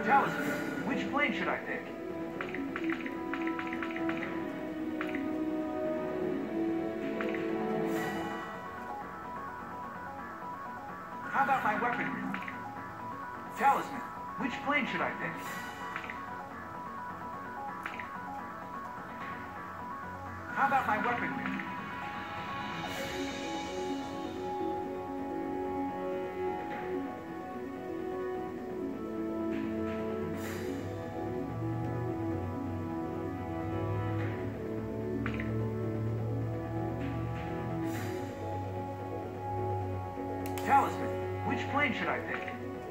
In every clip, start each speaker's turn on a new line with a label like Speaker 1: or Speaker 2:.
Speaker 1: Talisman, which plane should I pick? How about my weaponry? Talisman, which plane should I pick? How about my weaponry? Talisman, which plane should I pick?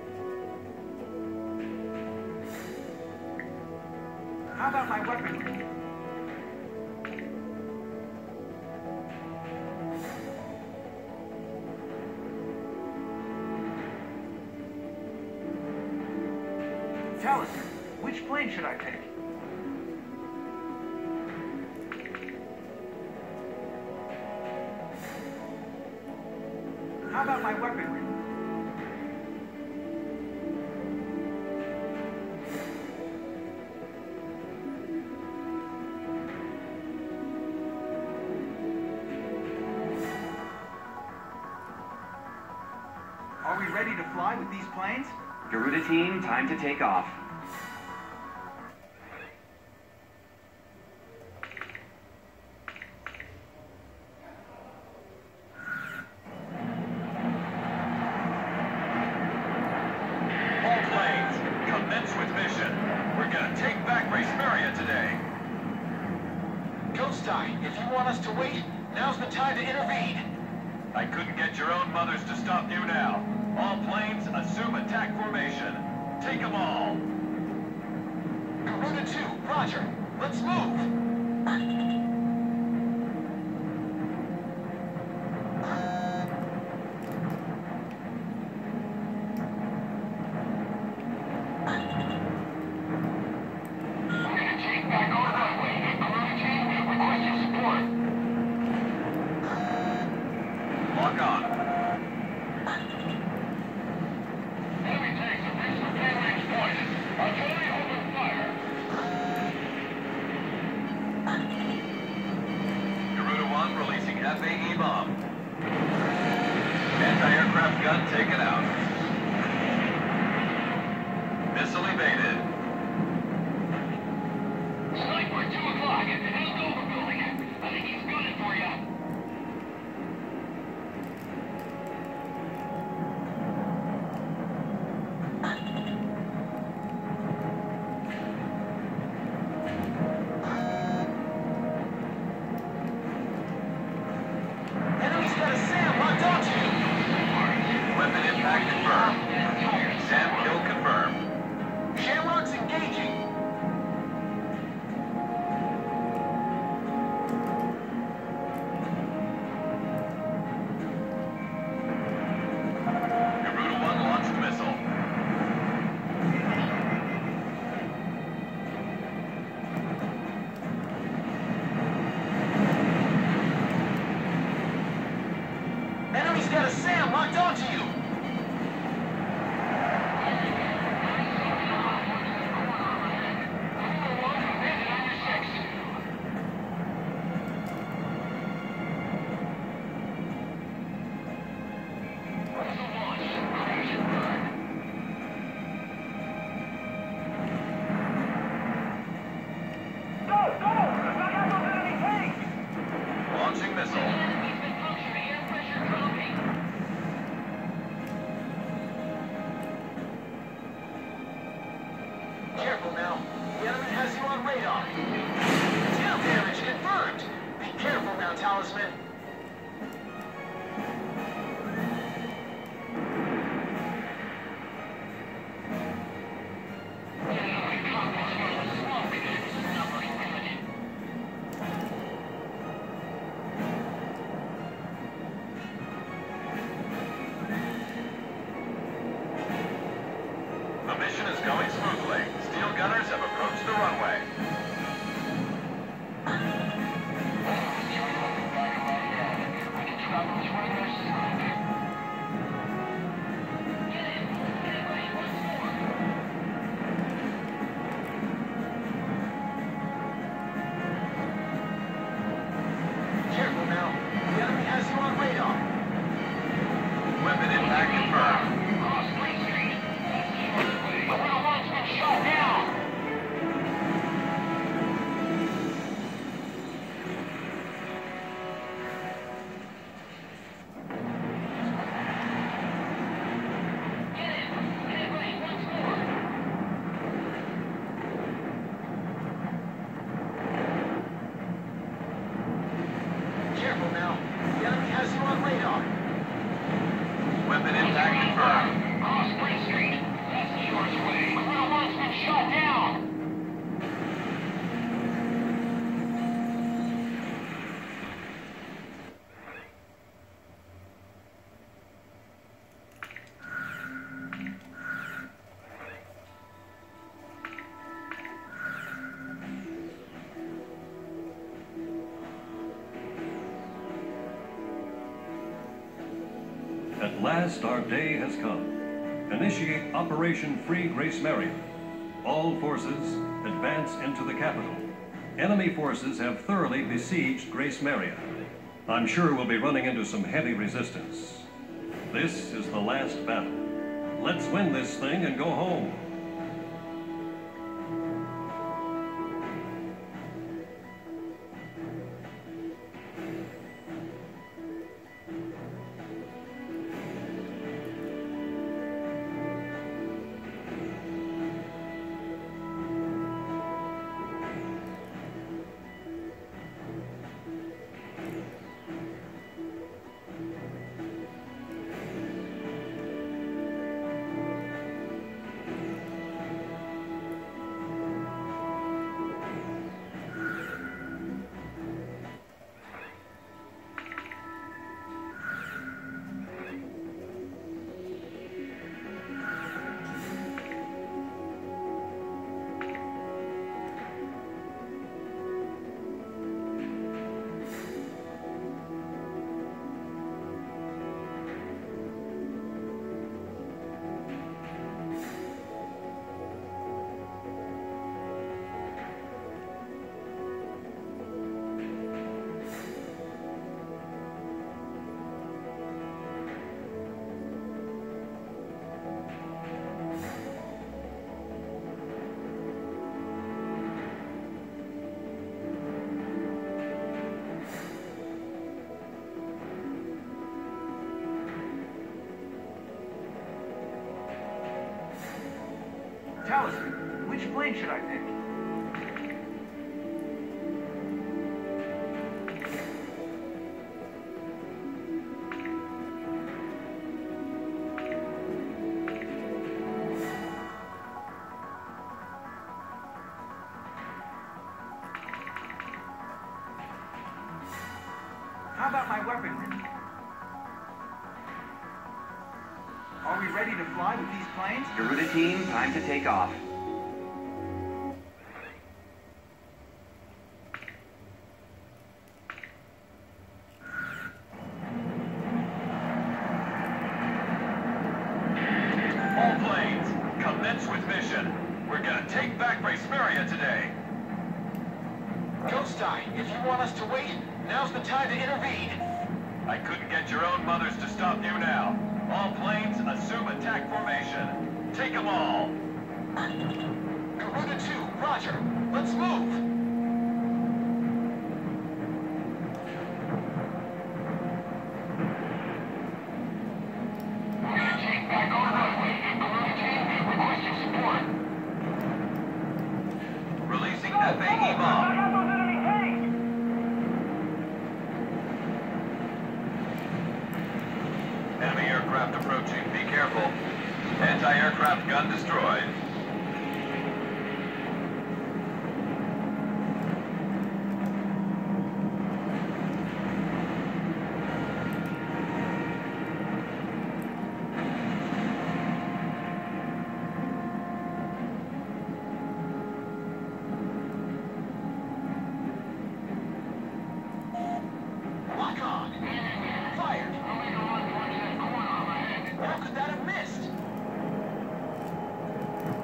Speaker 1: How about my weaponry? Talisman, which plane should I pick? How about my weaponry? Are we ready to fly with these planes?
Speaker 2: Garuda team, time to take off.
Speaker 3: All planes, commence with mission. We're gonna take back Racemeria today.
Speaker 4: Ghost Eye, if you want us to wait, now's the time to intervene.
Speaker 3: I couldn't get your own mothers to stop you now. All planes, assume attack formation. Take them all.
Speaker 4: Garuda 2, roger. Let's move.
Speaker 3: Lock on. Garuda 1 releasing FAE bomb. Anti-aircraft gun taken out. Missile evaded.
Speaker 4: Sniper, 2 o'clock. How's Dover building? I think he's gunning for you. Enemy's got a SAM locked onto you.
Speaker 3: Weapon impact confirmed. SAM kill confirmed.
Speaker 4: Shamrock's engaging.
Speaker 3: Garuda 1 launched missile.
Speaker 4: Enemy's got a SAM locked onto you.
Speaker 3: Launching missile.
Speaker 4: Careful now. The enemy has you on radar. Tail damage confirmed. Be careful now, Talisman.
Speaker 3: The mission is going smoothly. Steel gunners have approached the runway.
Speaker 5: last, our day has come. Initiate Operation Free Grace Marion. All forces advance into the capital. Enemy forces have thoroughly besieged Grace Marion. I'm sure we'll be running into some heavy resistance. This is the last battle. Let's win this thing and go home.
Speaker 1: Talisman, which plane should I pick? How about my weaponry? Are we ready to fly with these planes?
Speaker 2: Garuda team, time to take off.
Speaker 3: All planes, commence with mission. We're gonna take back Grace Marion today.
Speaker 4: Ghost Eye, if you want us to wait, now's the time to intervene.
Speaker 3: I couldn't get your own mothers to stop you now. All planes, assume attack formation. Take them all.
Speaker 4: Garuda 2, roger. Let's move.
Speaker 3: Releasing FAE bomb. Enemy aircraft approaching. Be careful. Anti-aircraft gun destroyed.
Speaker 4: Lock on. Fired. How could that have missed?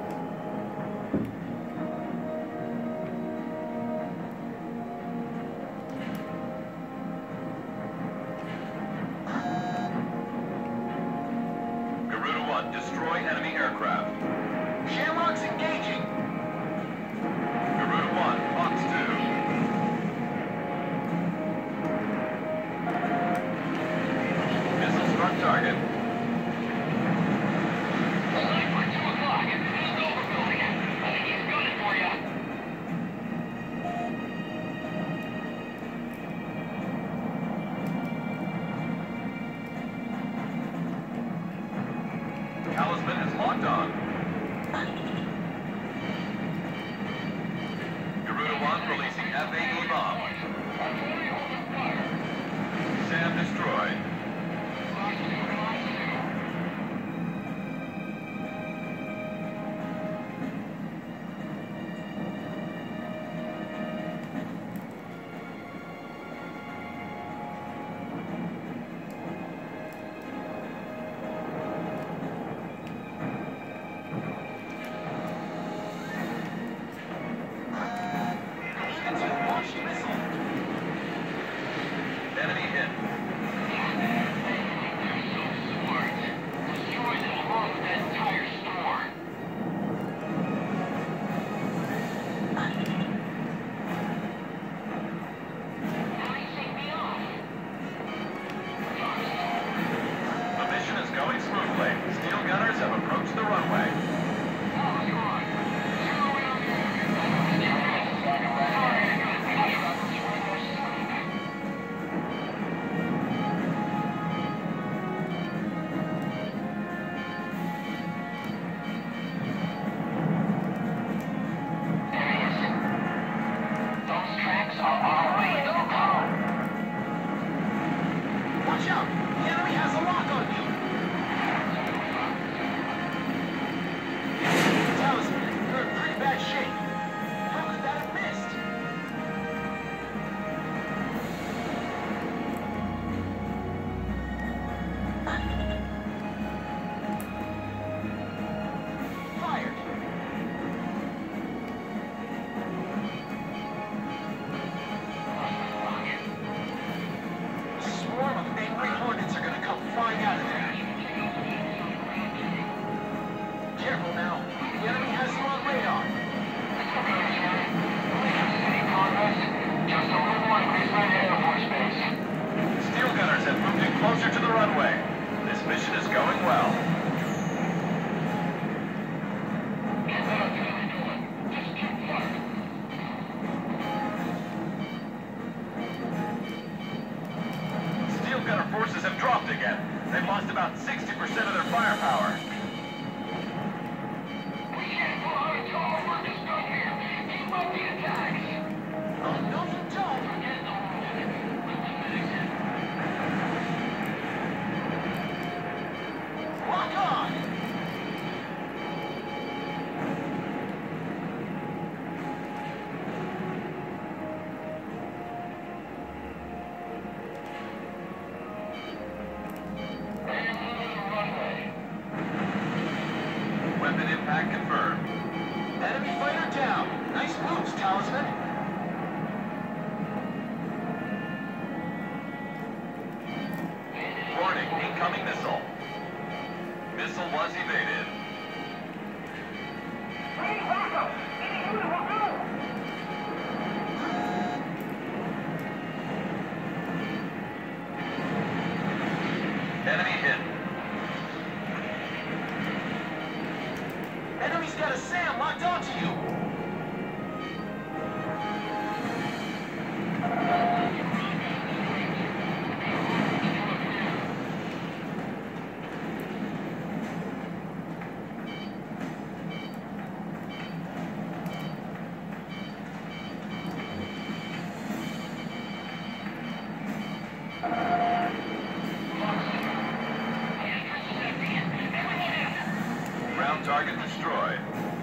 Speaker 3: about 60% of their firepower.
Speaker 4: We can't pull out a tall worker stuff here. Keep up the attacks. Oh, no, you don't. Lock on.
Speaker 3: Weapon impact confirmed.
Speaker 4: Enemy fighter down. Nice moves, Talisman.
Speaker 3: Warning, incoming missile. Missile was evaded. Enemy hit.
Speaker 4: Enemy's got a SAM locked onto you.
Speaker 3: Ground target destroyed.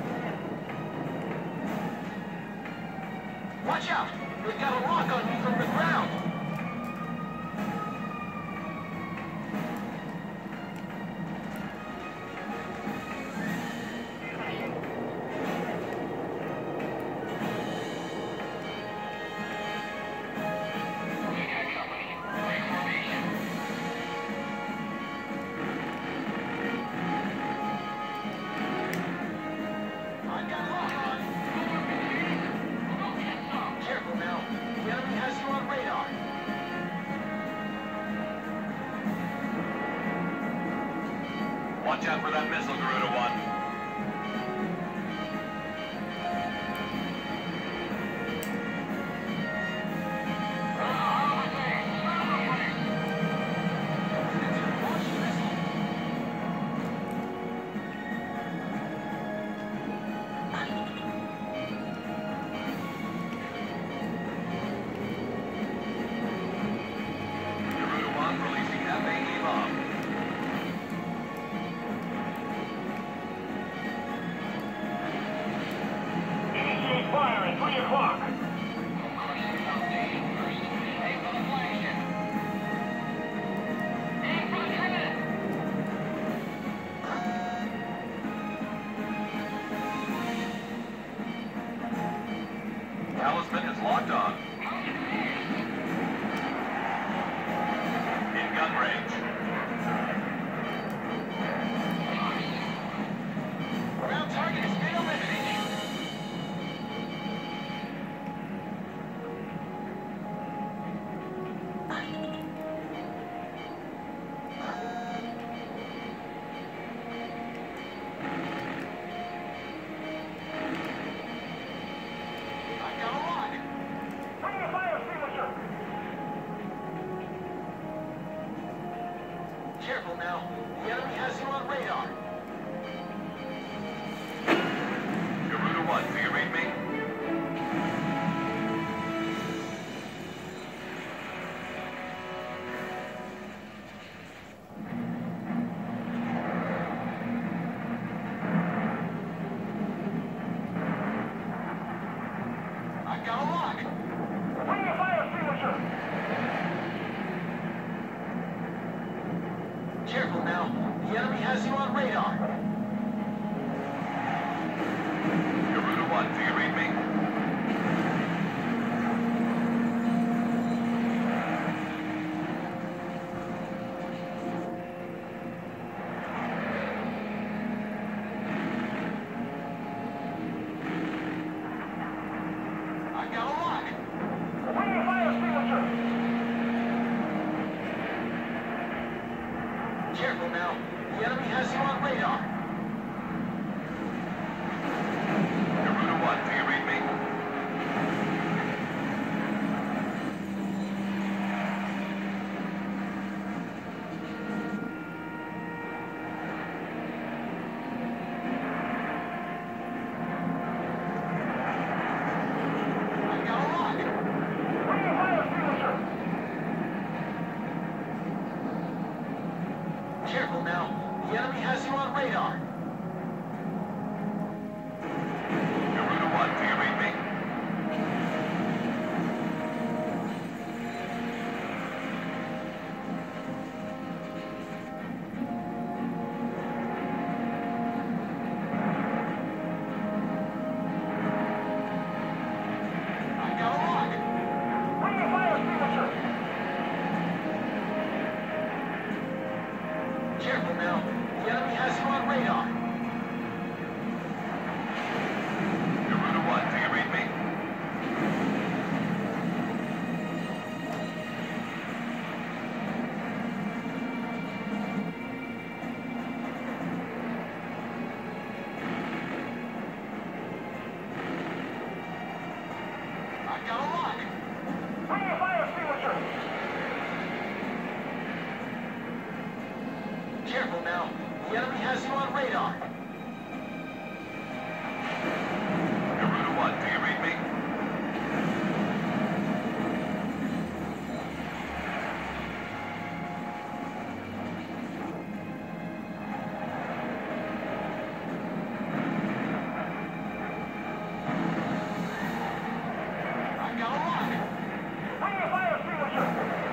Speaker 4: Watch out! They've got a lock on you from the ground. I've got a lock on. Careful now. The enemy has you on radar.
Speaker 3: Watch out for that missile, Garuda 1. Garuda 1 releasing FAE bomb.
Speaker 4: Initiate fire at 3 o'clock.
Speaker 3: Talisman is locked on. In gun range.
Speaker 4: Ground target has been eliminated. I've got a lock. Bring the fire extinguisher. Careful now. The enemy has you on radar.
Speaker 3: Garuda 1, do you read me?
Speaker 4: I've got a lock. Bring the fire extinguisher. Careful now. The enemy has you on radar.
Speaker 3: Garuda 1, do you read me?
Speaker 4: I've got a lock. Bring the fire extinguisher. Careful now. The enemy has you on radar.
Speaker 3: Garuda 1, do you read me?
Speaker 4: The enemy has you on radar.
Speaker 3: Garuda 1, do you read me?
Speaker 4: I've got a lock.
Speaker 1: Bring your fire extinguisher.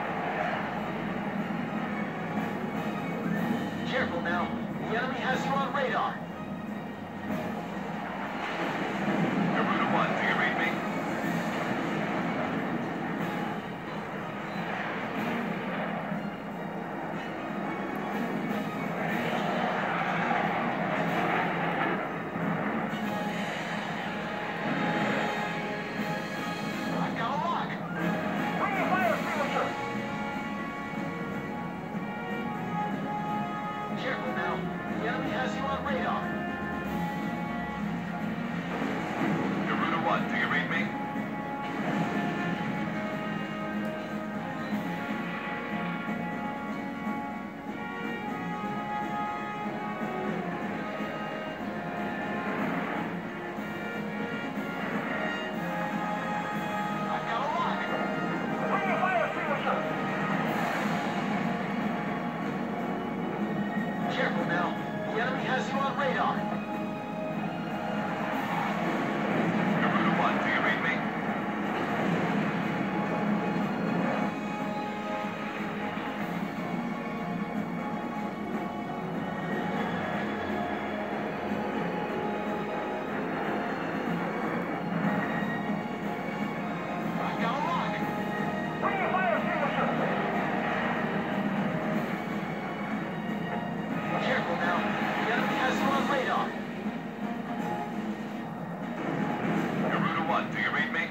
Speaker 4: Careful now. The enemy has you on radar.
Speaker 3: Garuda 1, do you read me?
Speaker 4: I've got a lock.
Speaker 1: Bring your fire extinguisher.
Speaker 4: Careful now. The enemy has you on radar.
Speaker 3: Garuda 1, do you read me?
Speaker 4: I've got a lock.
Speaker 1: Bring your fire extinguisher.
Speaker 4: Careful now. The enemy has you on radar.
Speaker 3: Garuda 1, do you read me?
Speaker 4: I've got a lock.
Speaker 1: Bring your fire extinguisher.
Speaker 4: Careful now. The enemy has you on radar.
Speaker 3: Garuda 1, do you read me?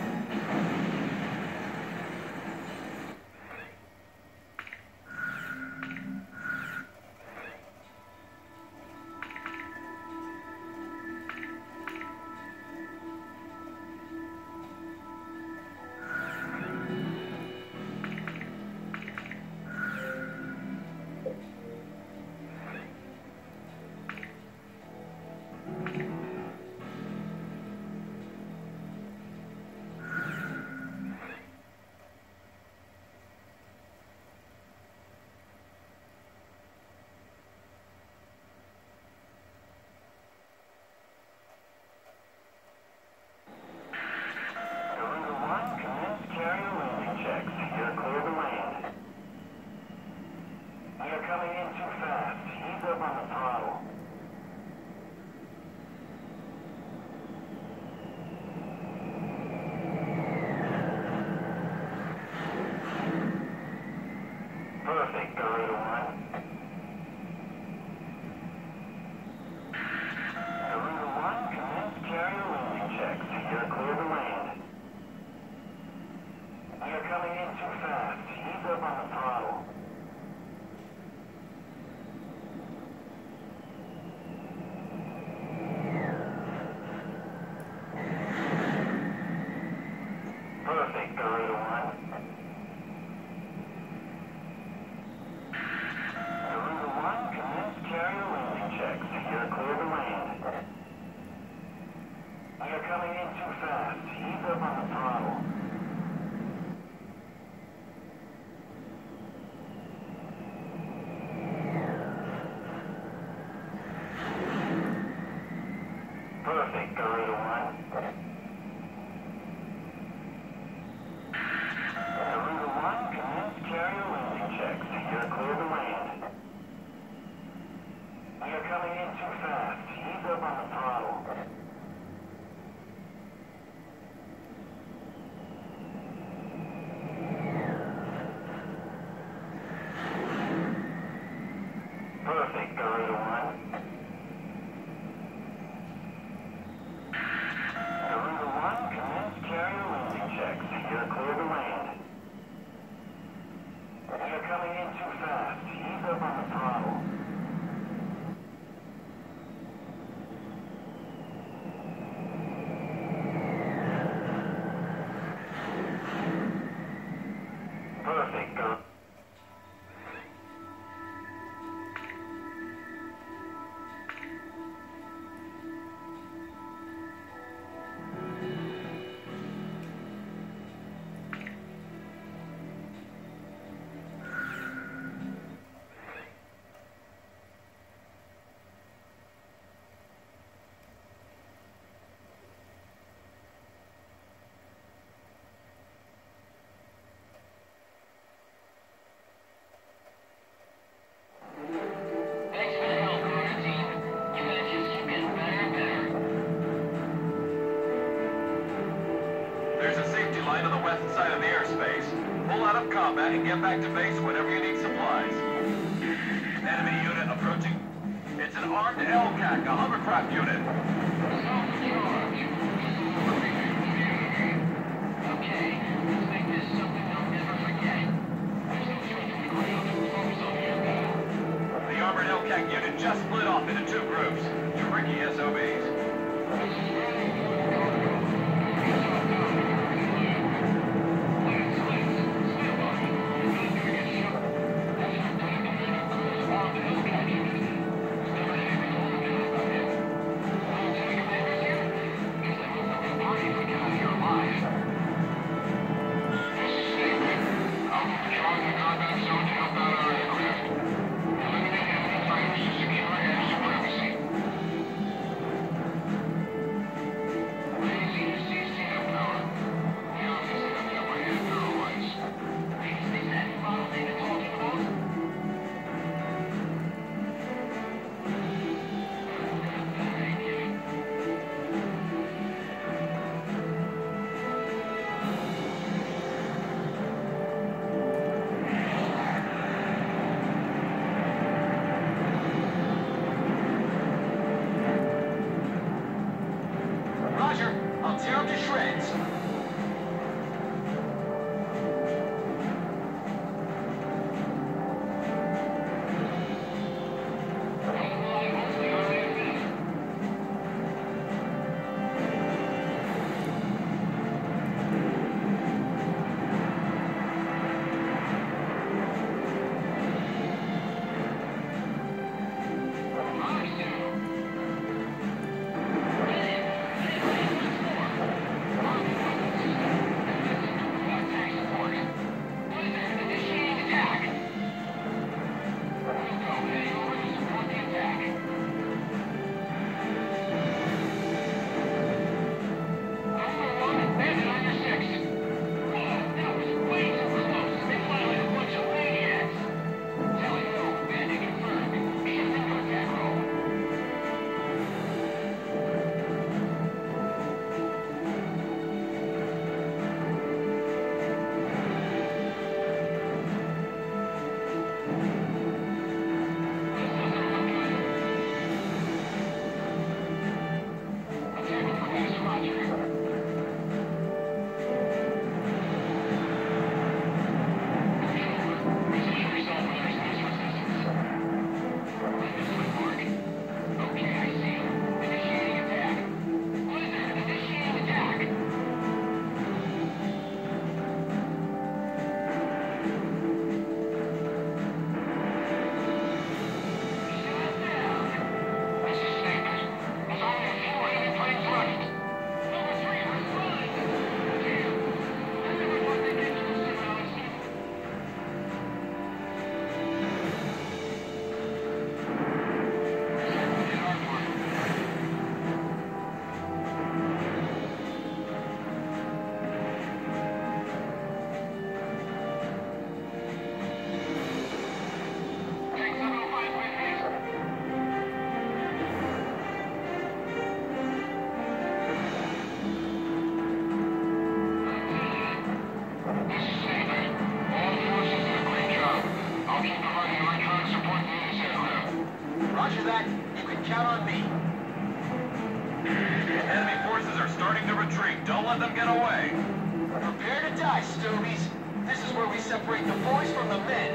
Speaker 4: Garuda 1, commence carrier landing checks. You're clear to land. You're coming in too fast. Ease up on the throttle. Perfect, Garuda 1. Garuda 1, commence carrier landing checks. You're clear to land. You're coming in too fast. Ease up on the throttle. Perfect, Garuda 1. Garuda 1, commence carrier landing checks. You're clear to land. You're coming in too fast. Ease up on the throttle. Perfect, Garuda 1. Garuda 1, commence carrier landing checks. You're clear to land. You're coming in too fast. Ease up on the throttle. Perfect, Garuda 1. Garuda
Speaker 3: stop combat and get back to base whenever you need supplies. Enemy unit approaching. It's an armed LCAC, a hovercraft unit.
Speaker 4: Okay, let's make this something they'll never forget. There's no threat from the ground. Focus on the air battle.
Speaker 3: The armored LCAC unit just split off into two groups. Tricky SOBs.
Speaker 4: Roger, I'll tear them to shreds. Roger that. You can count on me.
Speaker 3: Enemy forces are starting to retreat. Don't let them get away.
Speaker 4: Prepare to die, Stobies. This is where we separate the boys from the men.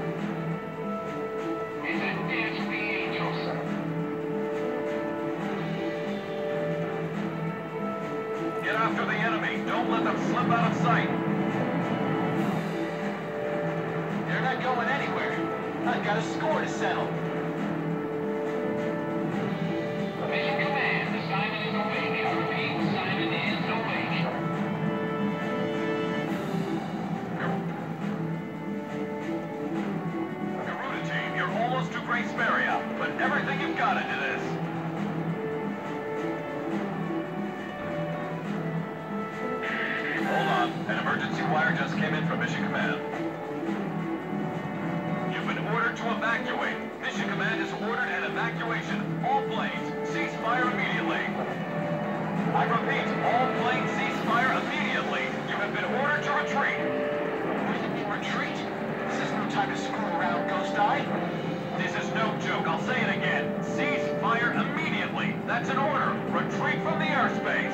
Speaker 4: It's a dance for the angels.
Speaker 3: Get after the enemy. Don't let them slip out of sight.
Speaker 4: They're not going anywhere. I've got a score to settle. Mission Command, Simon is awake. I repeat, Simon is awake.
Speaker 3: Garuda team, you're almost to Grace Maria. Put everything you've got into this. Hold on. An emergency wire just came in from Mission Command. You've been ordered to evacuate. Mission Command has ordered an evacuation. All planes, cease fire immediately. I repeat, all planes cease fire immediately. You have been ordered to retreat.
Speaker 4: Where's the
Speaker 1: time to screw around, Ghost Eye.
Speaker 3: This is no joke. I'll say it again. Cease fire immediately. That's an order. Retreat from the airspace.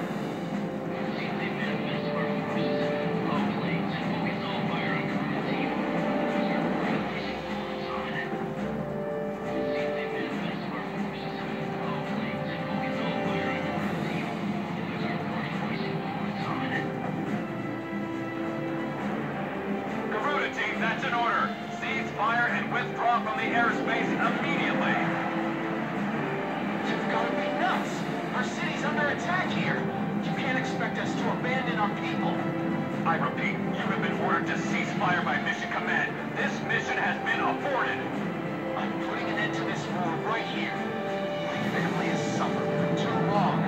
Speaker 3: Garuda team, that's an order. Cease fire and withdraw from the airspace immediately.
Speaker 1: You've got to be nuts. Our city's under attack here. You can't expect us to abandon our people.
Speaker 3: I repeat, you have been ordered to cease fire by Mission Command. This mission has been aborted.
Speaker 1: I'm putting an end to this war right here. My family has suffered for too long.